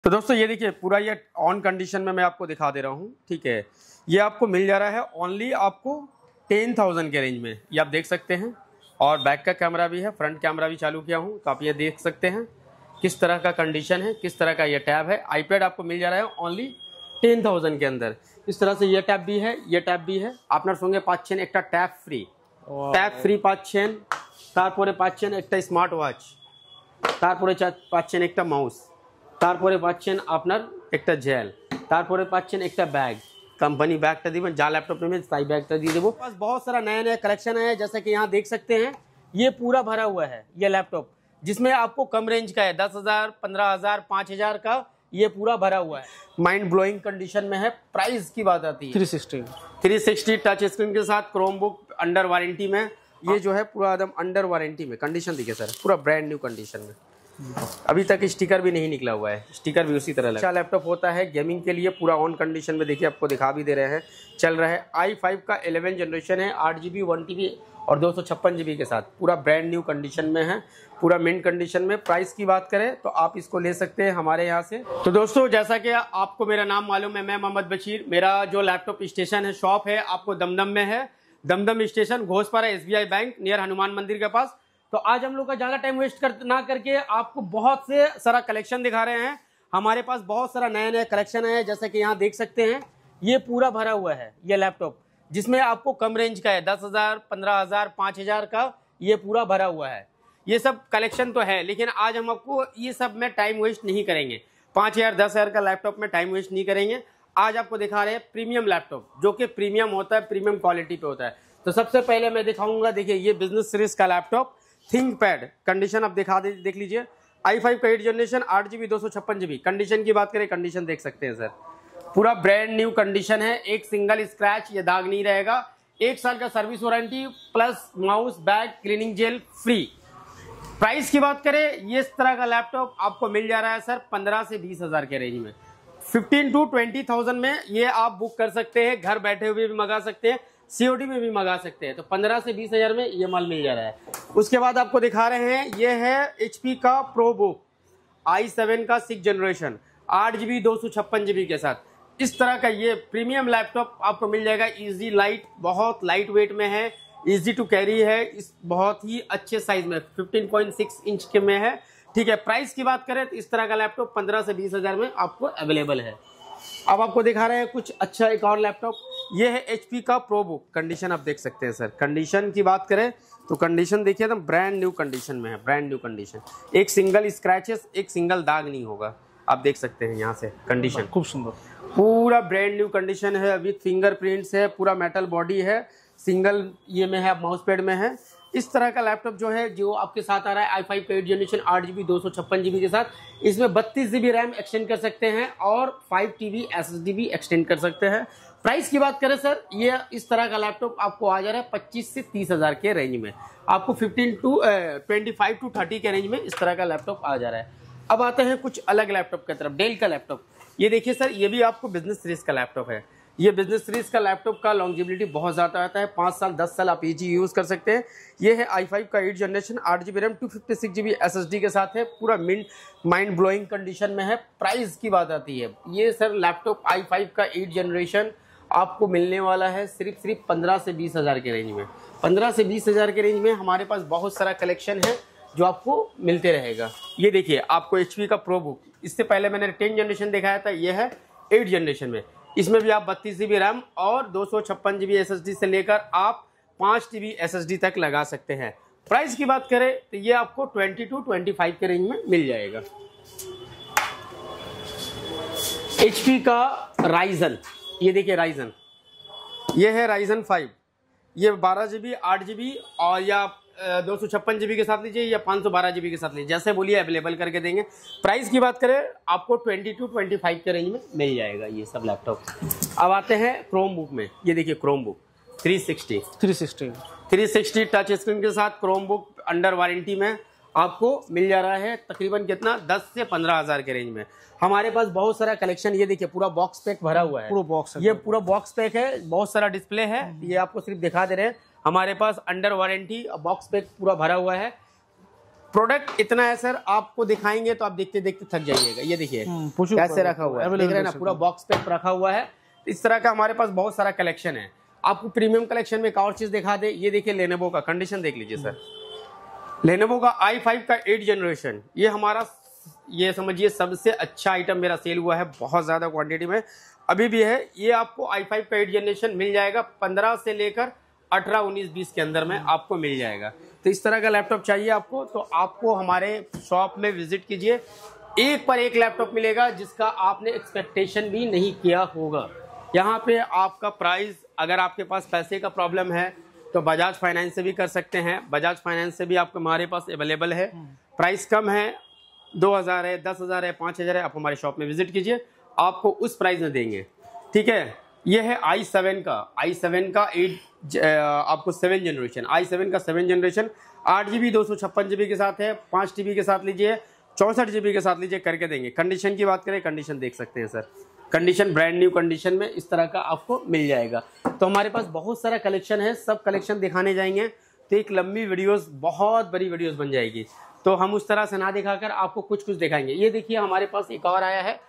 तो दोस्तों ये देखिए पूरा ये ऑन कंडीशन में मैं आपको दिखा दे रहा हूँ। ठीक है, ये आपको मिल जा रहा है ओनली आपको 10,000 के रेंज में, ये आप देख सकते हैं। और बैक का कैमरा भी है, फ्रंट कैमरा भी चालू किया हूँ, तो आप ये देख सकते हैं किस तरह का कंडीशन है, किस तरह का ये टैब है। आईपैड आपको मिल जा रहा है ओनली 10,000 के अंदर। इस तरह से ये टैब भी है, ये टैब भी है। আপনার সঙ্গে পাচ্ছেন একটা ট্যাব ফ্রি পাচ্ছেন, তারপরে পাচ্ছেন একটা স্মার্ট ওয়াচ, তারপরে পাচ্ছেন একটা মাউস, তারপরে পাচ্ছেন আপনার একটা জেল, তারপরে পাচ্ছেন একটা बैग। कंपनी बैग दिए जा लैपटॉप में साई बैग दिए देवो। बस बहुत सारा नया नया कलेक्शन है, जैसा कि यहाँ देख सकते हैं। ये पूरा भरा हुआ है ये लैपटॉप, जिसमें आपको कम रेंज का है 10,000, 15,000, 5,000 का ये पूरा भरा हुआ है। माइंड ब्लोइंग कंडीशन में है। प्राइस की बात आती है 360 टच स्क्रीन के साथ, क्रोम बुक अंडर वारंटी में। ये जो है पूरा एकदम अंडर वारंटी में। कंडीशन देखिए सर, पूरा ब्रांड न्यू कंडीशन में, अभी तक स्टिकर भी नहीं निकला हुआ है, स्टिकर भी उसी तरह लगा। अच्छा लैपटॉप होता है गेमिंग के लिए, पूरा ऑन कंडीशन में। देखिए आपको दिखा भी दे रहे हैं, चल रहा है। i5 का 11 जनरेशन है, 8GB 1TB और 256GB के साथ, पूरा ब्रांड न्यू कंडीशन में है, पूरा मिंट कंडीशन में। प्राइस की बात करें तो आप इसको ले सकते हैं हमारे यहाँ से। तो दोस्तों जैसा कि आपको मेरा नाम मालूम है, मैं मोहम्मद बशीर। मेरा जो लैपटॉप स्टेशन है, शॉप है, आपको दमदम में है। Dumdum station, Ghoshpara SBI bank near Hanuman मंदिर के पास। तो आज हम लोग का ज़्यादा टाइम वेस्ट ना करके आपको बहुत से सारा कलेक्शन दिखा रहे हैं। हमारे पास बहुत सारा नया नया कलेक्शन है, जैसे कि यहाँ देख सकते हैं। ये पूरा भरा हुआ है ये लैपटॉप, जिसमें आपको कम रेंज का है 10,000, 15,000, 5,000 का ये पूरा भरा हुआ है। ये सब कलेक्शन तो है, लेकिन आज हम आपको ये सब में टाइम वेस्ट नहीं करेंगे। 5,000, 10,000 का लैपटॉप में टाइम वेस्ट नहीं करेंगे। आज आपको दिखा रहे हैं प्रीमियम लैपटॉप, जो कि प्रीमियम होता है, प्रीमियम क्वालिटी पे होता है। तो सबसे पहले मैं दिखाऊंगा, देखिए ये बिजनेस सीरीज का लैपटॉप थिंकपैड। कंडीशन आप देख लीजिए। i5 का 8 जनरेशन, 8GB 256GB। कंडीशन की बात करें, कंडीशन देख सकते हैं सर, पूरा ब्रांड न्यू कंडीशन है। एक सिंगल स्क्रैच या दाग नहीं रहेगा। 1 साल का service warranty plus mouse, bag, cleaning gel free. Price की बात करें, ये इस तरह का लैपटॉप आपको मिल जा रहा है सर 15 से 20,000 के रेंज में। 15 to 20,000 में ये आप बुक कर सकते हैं, घर बैठे हुए भी मंगा सकते हैं, COD में भी मंगा सकते हैं। तो 15 से 20,000 में ये माल मिल जा रहा है। उसके बाद आपको दिखा रहे हैं, ये है HP का प्रो बुक i7 का 6 जनरेशन, 8GB 256GB के साथ। इस तरह का ये प्रीमियम लैपटॉप आपको मिल जाएगा। इजी लाइट, बहुत लाइट वेट में है, इजी टू कैरी है, इस बहुत ही अच्छे साइज में 15.6 इंच के में है। ठीक है, प्राइस की बात करें तो इस तरह का लैपटॉप 15 से 20,000 में आपको अवेलेबल है। अब आपको दिखा रहे हैं कुछ अच्छा एक और लैपटॉप। ये है HP का प्रो बुक। कंडीशन आप देख सकते हैं सर। कंडीशन की बात करें तो कंडीशन देखिए एकदम ब्रांड न्यू कंडीशन में है, ब्रांड न्यू कंडीशन। एक सिंगल स्क्रैचेस, एक सिंगल दाग नहीं होगा। आप देख सकते हैं यहाँ से कंडीशन, खूब सुंदर, पूरा ब्रांड न्यू कंडीशन है। विथ फिंगरप्रिंट्स है, पूरा मेटल बॉडी है, सिंगल ये में है, माउस पैड में है। इस तरह का लैपटॉप जो है, जो आपके साथ आ रहा है i5 का 8 जनरेशन, 8GB 256GB के साथ। इसमें 32GB रैम एक्सटेंड कर सकते हैं और 5TB SSD भी एक्सटेंड कर सकते हैं। प्राइस की बात करें सर, ये इस तरह का लैपटॉप आपको आ जा रहा है 25 से 30,000 के रेंज में। आपको 25 to 30 के रेंज में इस तरह का लैपटॉप आ जा रहा है। अब आते हैं कुछ अलग लैपटॉप की तरफ। डेल का लैपटॉप, ये देखिए सर, ये भी आपको बिजनेस सीरीज का लैपटॉप है। ये बिजनेस सीरीज का लैपटॉप का लॉन्जिबिलिटी बहुत ज़्यादा आता है, 5 साल 10 साल आप इजी यूज़ कर सकते हैं। ये है i5 का 8 generation, 8GB RAM, 256GB SSD के साथ है, पूरा माइंड ब्लोइंग कंडीशन में है। प्राइस की बात आती है, ये सर लैपटॉप i5 का 8 जनरेशन आपको मिलने वाला है सिर्फ 15 से 20,000 के रेंज में। 15 से 20,000 के रेंज में हमारे पास बहुत सारा कलेक्शन है जो आपको मिलते रहेगा। ये देखिए आपको HP का प्रो बुक, इससे पहले मैंने 10 जनरेशन दिखाया था, ये है 8 जनरेशन में। इसमें भी आप 32GB रैम और 256GB SSD से लेकर आप 5TB SSD तक लगा सकते हैं। प्राइस की बात करें तो ये आपको 20 to 25 के रेंज में मिल जाएगा। HP का राइजन, ये देखिए राइजन, ये है राइजन 5। ये 12GB, 8GB और या 256GB के साथ लीजिए या 512GB के साथ लीजिए, जैसे बोलिए अवेलेबल करके देंगे। प्राइस की बाट करें आपको 20 to 25 के रेंज में मिल जाएगा ये सब लैपटॉप। अब आते हैं क्रोम बुक में। ये देखिए क्रोम बुक 360 टच स्क्रीन के साथ, क्रोम बुक अंडर वारंटी में आपको मिल जा रहा है। तकरीबन कितना, 10 से 15,000 के रेंज में। हमारे पास बहुत सारा कलेक्शन, ये देखिए पूरा बॉक्स पैक भरा हुआ है, पूरा बॉक्स है, ये पूरा बॉक्स पैक है। बहुत सारा डिस्प्ले है, ये आपको सिर्फ दिखा दे रहे हैं। हमारे पास अंडर वारंटी बॉक्स पैक पूरा भरा हुआ है। प्रोडक्ट इतना है सर, आपको दिखाएंगे तो आप देखते देखते थक जाइएगा। ये देखिए कैसे रखा हुआ है, देख रहे हैं ना, पूरा बॉक्स पैक रखा हुआ है। इस तरह का हमारे पास बहुत सारा कलेक्शन है। आपको प्रीमियम कलेक्शन में एक और चीज दिखा दे, ये देखिए लेनोवो का कंडीशन देख लीजिए सर। लेनोवो का i5 का 8 जनरेशन, ये हमारा, ये समझिए सबसे अच्छा आइटम मेरा सेल हुआ है, बहुत ज्यादा क्वांटिटी में अभी भी है। ये आपको i5 का 8 जनरेशन मिल जाएगा 15 से लेकर 18, 19, 20 के अंदर में आपको मिल जाएगा। तो इस तरह का लैपटॉप चाहिए आपको तो आपको हमारे शॉप में विजिट कीजिए। एक पर एक लैपटॉप मिलेगा जिसका आपने एक्सपेक्टेशन भी नहीं किया होगा। यहाँ पे आपका प्राइस, अगर आपके पास पैसे का प्रॉब्लम है तो बजाज फाइनेंस से भी कर सकते हैं। बजाज फाइनेंस से भी आपको हमारे पास अवेलेबल है। प्राइस कम है, 2000 है, 10,000 है, 5,000 है। आप हमारे शॉप में विजिट कीजिए, आपको उस प्राइस में देंगे। ठीक है, ये है i7 का 8 आपको 7 जनरेशन, i7 का 7 जनरेशन 8 GB 256 GB के साथ है, 5 TB के साथ लीजिए, 64 GB के साथ लीजिए, करके देंगे। कंडीशन की बात करें, कंडीशन देख सकते हैं sir, condition brand new condition में इस तरह का आपको मिल जाएगा। तो हमारे पास बहुत सारा कलेक्शन है, सब कलेक्शन दिखाने जाएंगे तो एक लंबी वीडियोस, बहुत बड़ी वीडियोस बन जाएगी। तो हम उस तरह से ना दिखाकर आपको कुछ कुछ दिखाएंगे। ये देखिए हमारे पास एक और आया है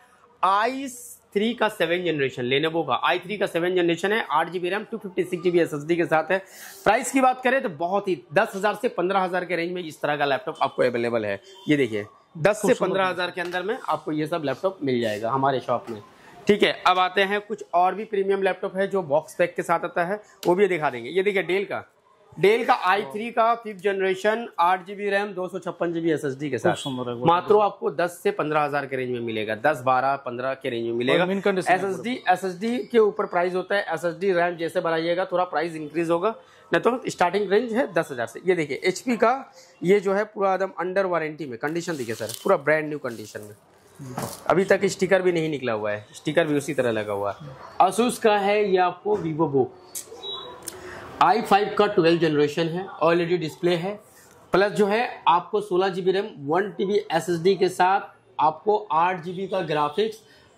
i3 का 7 जनरेशन, लेनोवो का i3 का 7 जनरेशन है, 8 GB रैम 256 GB SSD के साथ है। प्राइस की बात करें तो बहुत ही 10,000 से 15,000 के रेंज में इस तरह का लैपटॉप आपको अवेलेबल है। ये देखिए 10 से 15,000 के अंदर में आपको ये सब लैपटॉप मिल जाएगा हमारे शॉप में। ठीक है, अब आते हैं कुछ और भी प्रीमियम लैपटॉप है जो बॉक्स पैक के साथ आता है, वो भी दिखा देंगे। ये देखिए डेल का i3 का 5th generation 8 GB RAM 256 GB SSD के साथ, मात्र आपको 10 से 15,000 के रेंज में मिलेगा। 10, 12, 15 के रेंज में मिलेगा। SSD के ऊपर प्राइस होता है। SSD रैम जैसे बढ़ाइएगा थोड़ा प्राइस इंक्रीज होगा, नहीं तो स्टार्टिंग रेंज है 10,000 से। ये देखिए HP का, ये जो है पूरा एकदम अंडर वारंटी में, कंडीशन देखिए सर, पूरा ब्रांड न्यू कंडीशन में, अभी तक स्टिकर भी नहीं निकला हुआ है, स्टिकर भी उसी तरह लगा हुआ है। Asus का है ये आपको VivoBook i5 का 12 जनरेशन है, OLED डिस्प्ले है, प्लस जो है आपको 16 GB रैम 1 TB SSD के साथ, आपको 8 GB का ग्राफिक्स,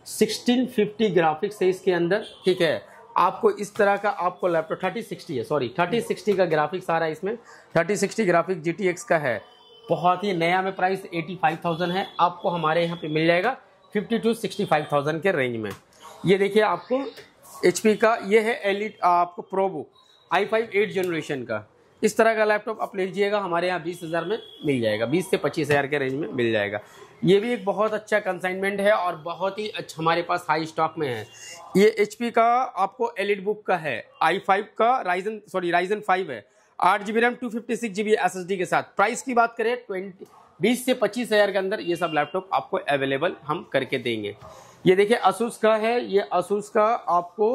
1650 ग्राफिक्स है इसके अंदर। ठीक है, आपको इस तरह का आपको लैपटॉप 3060 है, सॉरी 3060 का ग्राफिक्स आ रहा है इसमें। 3060 ग्राफिक GTX का है, बहुत ही नया में प्राइस 85,000 है, आपको हमारे यहाँ पे मिल जाएगा 52-65,000 के रेंज में। ये देखिए आपको HP का ये है एलिट आपको प्रोबुक i5 8 जनरेशन का, इस तरह का लैपटॉप आप ले लीजिएगा, हमारे यहाँ 20,000 में मिल जाएगा, 20 से 25,000 के रेंज में मिल जाएगा। ये भी एक बहुत अच्छा कंसाइनमेंट है और बहुत ही अच्छा हमारे पास हाई स्टॉक में है। ये HP का आपको एलिट बुक का है, i5 का राइजन 5 है, 8 GB रैम 256 GB SSD के साथ। प्राइस की बात करें 20 से 25,000 के अंदर ये सब लैपटॉप आपको अवेलेबल हम करके देंगे। ये देखिए Asus का है, ये Asus का आपको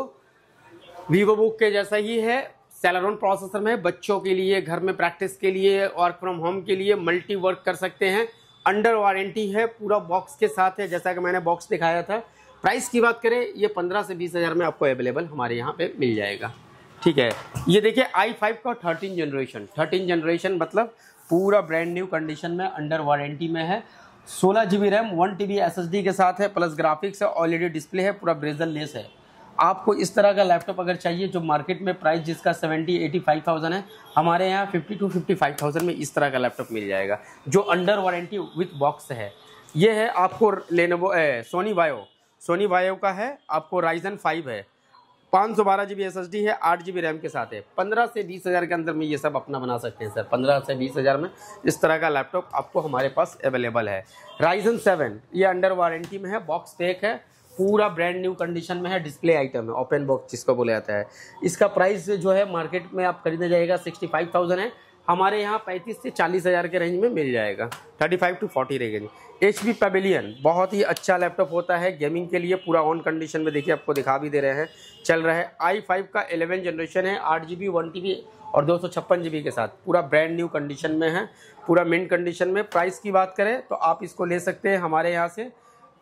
VivoBook के जैसा ही है, सेलेरॉन प्रोसेसर में, बच्चों के लिए, घर में प्रैक्टिस के लिए, वर्क फ्रॉम होम के लिए, मल्टी वर्क कर सकते हैं। अंडर वारंटी है, पूरा बॉक्स के साथ है, जैसा कि मैंने बॉक्स दिखाया था। प्राइस की बात करें ये 15 से 20,000 में आपको अवेलेबल हमारे यहाँ पे मिल जाएगा। ठीक है, ये देखिए i5 का 13 जनरेशन मतलब पूरा ब्रांड न्यू कंडीशन में, अंडर वारंटी में है, 16 GB रैम 1 TB SSD के साथ है, प्लस ग्राफिक्स है, OLED डिस्प्ले है, पूरा ब्रेजल लेस है। आपको इस तरह का लैपटॉप अगर चाहिए जो मार्केट में प्राइस जिसका 70-85,000 है, हमारे यहाँ 52-55,000 में इस तरह का लैपटॉप मिल जाएगा जो अंडर वारंटी विथ बॉक्स है। ये है आपको लेनोवो सोनी वायो का है, आपको राइजन 5 है, 512 GB SSD है, 8 GB रैम के साथ है। 15 से 20,000 के अंदर में ये सब अपना बना सकते हैं सर। 15 से 20,000 में इस तरह का लैपटॉप आपको हमारे पास अवेलेबल है। राइजन 7 ये अंडर वारंटी में है, बॉक्स पैक है, पूरा ब्रांड न्यू कंडीशन में है, डिस्प्ले आइटम है, ओपन बॉक्स जिसको बोला जाता है। इसका प्राइस जो है मार्केट में आप खरीदने जाएगा 65,000 है, हमारे यहाँ 35 से 40,000 के रेंज में मिल जाएगा, 35 to 40 रेंज। HP पवेलियन बहुत ही अच्छा लैपटॉप होता है गेमिंग के लिए, पूरा ऑन कंडीशन में, देखिए आपको दिखा भी दे रहे हैं, चल रहा है। i5 का 11 जनरेशन है, 8 GB 1 TB और 256 GB के साथ, पूरा ब्रांड न्यू कंडीशन में है, पूरा मिंट कंडीशन में। प्राइस की बात करें तो आप इसको ले सकते हैं हमारे यहाँ से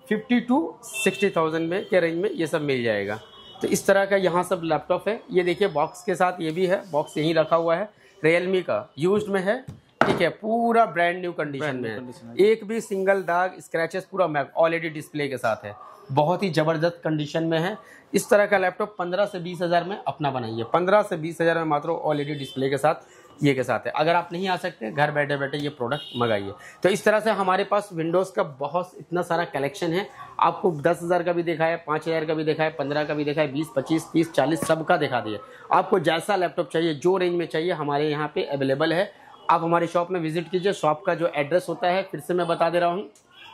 50-60,000 में के रेंज में ये सब मिल जाएगा। तो इस तरह का यहाँ सब लैपटॉप है। ये देखिए बॉक्स के साथ ये भी है, बॉक्स यहीं रखा हुआ है, रियलमी का यूज्ड में है। ठीक है, पूरा ब्रांड न्यू कंडीशन में है, एक भी सिंगल दाग स्क्रैचेस, पूरा OLED डिस्प्ले के साथ है, बहुत ही जबरदस्त कंडीशन में है। इस तरह का लैपटॉप 15 से 20,000 में अपना बनाइए, 15 से 20,000 में मात्र OLED डिस्प्ले के साथ ये के साथ है। अगर आप नहीं आ सकते, घर बैठे बैठे ये प्रोडक्ट मंगाइए। तो इस तरह से हमारे पास विंडोज़ का बहुत इतना सारा कलेक्शन है। आपको 10,000 का भी देखा है, 5,000 का भी देखा है, 15 का भी देखा है, 20, 25, 30, 40 सब का दिखा दिए। आपको जैसा लैपटॉप चाहिए, जो रेंज में चाहिए, हमारे यहाँ पे अवेलेबल है। आप हमारे शॉप में विजिट कीजिए। शॉप का जो एड्रेस होता है फिर से मैं बता दे रहा हूँ,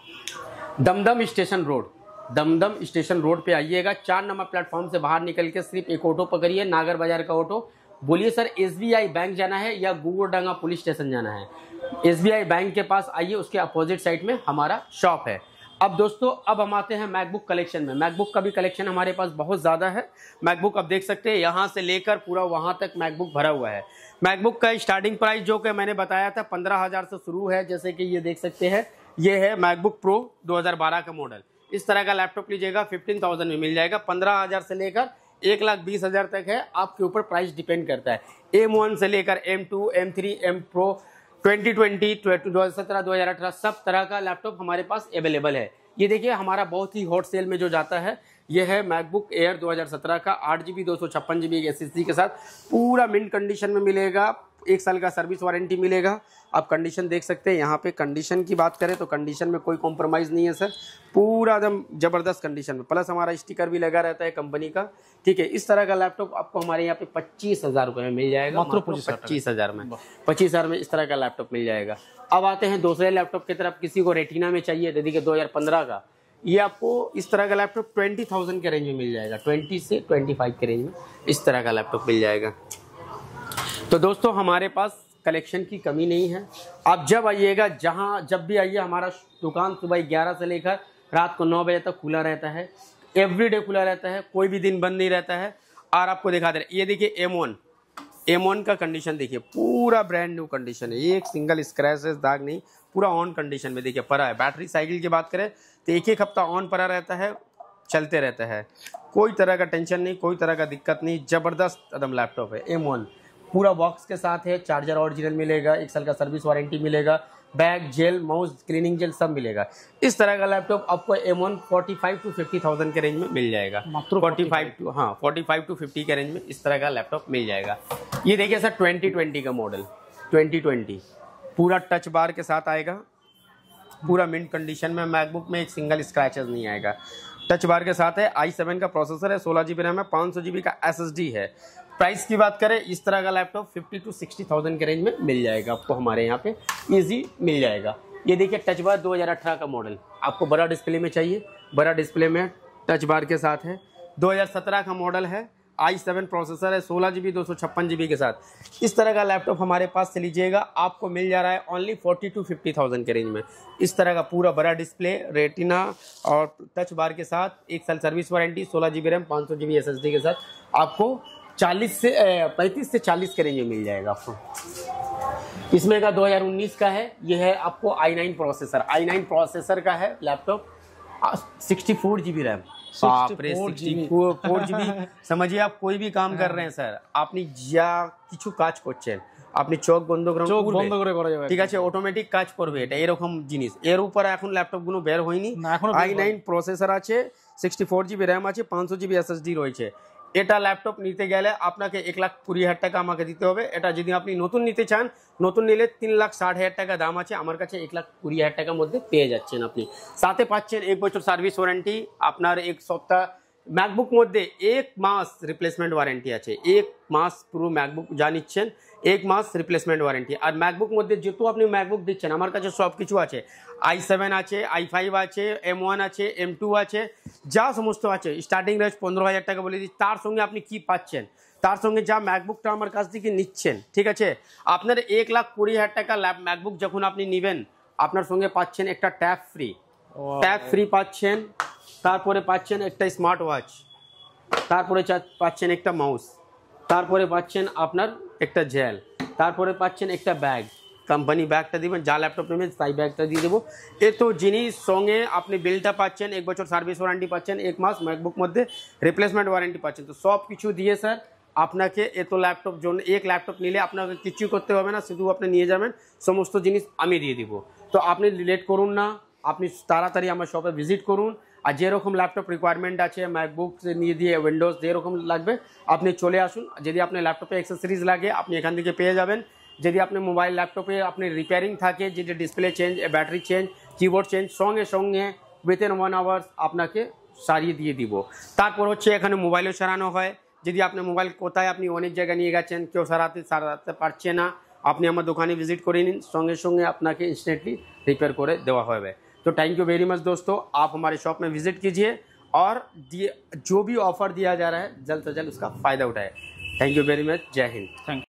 Dumdum station road, Dumdum station road पे आइएगा। 4 नंबर प्लेटफॉर्म से बाहर निकल के सिर्फ एक ऑटो पकड़िए, नागर बाजार का ऑटो। बोलिए सर SBI बैंक जाना है या गुगुरडांगा पुलिस स्टेशन जाना है। SBI बैंक के पास आइए, उसके अपोजिट साइड में हमारा शॉप है। अब दोस्तों, अब हम आते हैं मैकबुक कलेक्शन में। मैकबुक का भी कलेक्शन हमारे पास बहुत ज़्यादा है। मैकबुक आप देख सकते हैं, यहाँ से लेकर पूरा वहाँ तक मैकबुक भरा हुआ है। मैकबुक का स्टार्टिंग प्राइस जो कि मैंने बताया था 15,000 से शुरू है। जैसे कि ये देख सकते हैं, ये है मैकबुक प्रो 2012 का मॉडल। इस तरह का लैपटॉप लीजिएगा 15,000 में मिल जाएगा। 15,000 से लेकर 1,20,000 तक है, आपके ऊपर प्राइस डिपेंड करता है। M1 से लेकर M2, M3, M Pro 2020, 2017, 2018 सब तरह का लैपटॉप हमारे पास अवेलेबल है। ये देखिए, हमारा बहुत ही हॉट सेल में जो जाता है ये है मैकबुक एयर 2017 का 8GB 256GB SSD के साथ, पूरा मिंट कंडीशन में मिलेगा। 1 साल का सर्विस वारंटी मिलेगा। आप कंडीशन देख सकते हैं, यहाँ पे कंडीशन की बात करें तो कंडीशन में कोई कॉम्प्रोमाइज़ नहीं है सर, पूरा एकदम ज़बरदस्त कंडीशन में। प्लस हमारा स्टिकर भी लगा रहता है कंपनी का, ठीक है। इस तरह का लैपटॉप आपको हमारे यहाँ पे 25,000 रुपये में मिल जाएगा, मात्र 25,000 में। 25,000 में इस तरह का लैपटॉप मिल जाएगा। अब आते हैं दूसरे लैपटॉप की तरफ। किसी को रेटिना में चाहिए, तो देखिए 2015 का ये आपको इस तरह का लैपटॉप 20,000 के रेंज में मिल जाएगा। 20 से 25 के रेंज में इस तरह का लैपटॉप मिल जाएगा। तो दोस्तों, हमारे पास कलेक्शन की कमी नहीं है। आप जब आइएगा, जब भी आइए, हमारा दुकान सुबह 11 से लेकर रात को 9 बजे तक खुला रहता है। एवरीडे खुला रहता है, कोई भी दिन बंद नहीं रहता है। और आपको दिखा दे रहे, ये देखिए M1 का कंडीशन देखिए, पूरा ब्रांड न्यू कंडीशन है। एक सिंगल स्क्रैचेस दाग नहीं, पूरा ऑन कंडीशन में देखिए पड़ा है। बैटरी साइकिल की बात करें तो 1 हफ्ता ऑन पड़ा रहता है, चलते रहता है। कोई तरह का टेंशन नहीं, कोई तरह का दिक्कत नहीं। ज़बरदस्त एकदम लैपटॉप है M1, पूरा बॉक्स के साथ है। चार्जर ओरिजिनल मिलेगा, 1 साल का सर्विस वारंटी मिलेगा, bag, gel, mouse, cleaning gel सब मिलेगा। इस तरह का लैपटॉप आपको M1 45 to 50,000 के रेंज में मिल जाएगा। 45 to 50 के रेंज में इस तरह का लैपटॉप मिल जाएगा। ये देखिए सर, 2020 का मॉडल, 2020 पूरा टच बार के साथ आएगा, पूरा मिंट कंडीशन में। मैकबुक में एक सिंगल स्क्रैचेस नहीं आएगा, टच बार के साथ है। i7 का प्रोसेसर है, 16GB रैम है, 500GB का SSD है। प्राइस की बात करें, इस तरह का लैपटॉप 50 to 60,000 के रेंज में मिल जाएगा आपको, हमारे यहाँ पे इजी मिल जाएगा। ये देखिए टच बार 2018 का मॉडल, आपको बड़ा डिस्प्ले में चाहिए, बड़ा डिस्प्ले में टच बार के साथ है। 2017 का मॉडल है, i7 प्रोसेसर है, 16GB 256GB के साथ। इस तरह का लैपटॉप हमारे पास से लीजिएगा, आपको मिल जा रहा है ओनली 40 to 50,000 के रेंज में। इस तरह का पूरा बड़ा डिस्प्ले, रेटिना और टच बार के साथ, 1 साल service warranty, 16GB RAM, 500GB SSD के साथ आपको 35 से 40 के रेंज में मिल जाएगा आपको। इसमें का 2019 का है, ये है आपको i9 प्रोसेसर का है लैपटॉप, 64GB रैम, 4GB। समझिए आप कोई भी काम कर रहे हैं স্যার, আপনি যা কিছু কাজ করছেন, আপনি চোখ বন্ধ করে ঠিক আছে, অটোমেটিক কাজ করবে। এটা এরকম জিনিস। এর উপরে এখন ল্যাপটপগুলো বের হয়নি। i9 প্রসেসর আছে, 64GB র‍্যাম আছে, 500GB SSD রয়েছে। এটা ল্যাপটপ নিতে গেলে আপনাকে 1,20,000 টাকা আমাকে দিতে হবে। এটা যদি আপনি নতুন নিতে চান, নতুন নিলে 3,60,000 টাকা দাম আছে। আমার কাছে 1,20,000 টাকার মধ্যে পেয়ে যাচ্ছেন আপনি। সাথে পাচ্ছেন 1 বছর সার্ভিস ওয়ারেন্টি, আপনার 1 সপ্তাহ ম্যাকবুক মধ্যে 1 মাস রিপ্লেসমেন্ট ওয়ারেন্টি আছে। 1 মাস পুরো ম্যাকবুক যা নিচ্ছেন 1 মাস রিপ্লেসমেন্ট ওয়ারেন্টি। আর ম্যাকবুক মধ্যে যত আপনি ম্যাকবুক দিচ্ছেন, আমার কাছে সব কিছু আছে। i7 আছে, i5 আছে, M1 আছে, M2 আছে, যা সমস্ত আছে। স্টার্টিং রেঞ্জ 15,000 টাকা বলে দিচ্ছি। তার সঙ্গে আপনি কি পাচ্ছেন, তার সঙ্গে যা ম্যাকবুকটা আমার কাছ থেকে নিচ্ছেন, ঠিক আছে, আপনার 1,20,000 টাকা ম্যাকবুক যখন আপনি নেবেন, আপনার সঙ্গে পাচ্ছেন একটা ট্যাব ফ্রি পাচ্ছেন, তারপরে পাচ্ছেন একটা স্মার্ট ওয়াচ, তারপরে পাচ্ছেন একটা মাউস, তারপরে পাচ্ছেন আপনার একটা জেল, তারপরে পাচ্ছেন একটা ব্যাগ। কোম্পানি ব্যাগটা দিবেন, যা ল্যাপটপ নেবেন তাই ব্যাগটা দিয়ে দেবো। এত জিনিস সঙ্গে আপনি বিলটা পাচ্ছেন, 1 বছর সার্ভিস ওয়ারেন্টি পাচ্ছেন, 1 মাস ম্যাকবুক মধ্যে রিপ্লেসমেন্ট ওয়ারেন্টি পাচ্ছেন। তো সব কিছু দিয়ে স্যার আপনাকে এত ল্যাপটপ জন্য, এক ল্যাপটপ নিলে আপনাকে কিছু করতে হবে না, শুধু আপনি নিয়ে যাবেন, সমস্ত জিনিস আমি দিয়ে দিব। তো আপনি লেট করুন না, আপনি তাড়াতাড়ি আমার শপে ভিজিট করুন। আর যেরকম ল্যাপটপ রিকোয়ারমেন্ট আছে, ম্যাকবুক নিয়ে দিয়ে উইন্ডোজ যেরকম লাগবে আপনি চলে আসুন। যদি আপনার ল্যাপটপে অ্যাক্সেসরিজ লাগে আপনি এখান থেকে পেয়ে যাবেন। যদি আপনি মোবাইল ল্যাপটপে আপনি রিপেয়ারিং থাকে, যেটা display change, battery change, keyboard change, সঙ্গে সঙ্গে উইথিন 1 আওয়ার্স আপনাকে সারিয়ে দিয়ে দিব। তারপর হচ্ছে এখানে মোবাইলও সারানো হয়। যদি আপনি মোবাইল কোথায় আপনি অনেক জায়গায় নিয়ে গেছেন, কেউ সারাতে পারছে না, আপনি আমার দোকানে ভিজিট করে নিন, সঙ্गे সঙ্गे আপনাকে इंस्टेंटली रिपेयर করে দেওয়া হবে। तो थैंक यू वेरी मच दोस्तों, आप हमारे शॉप में विजिट कीजिए और जो भी ऑफर दिया जा रहा है जल्द से जल्द उसका फ़ायदा उठाएं। थैंक यू वेरी मच, जय हिंद। थैंक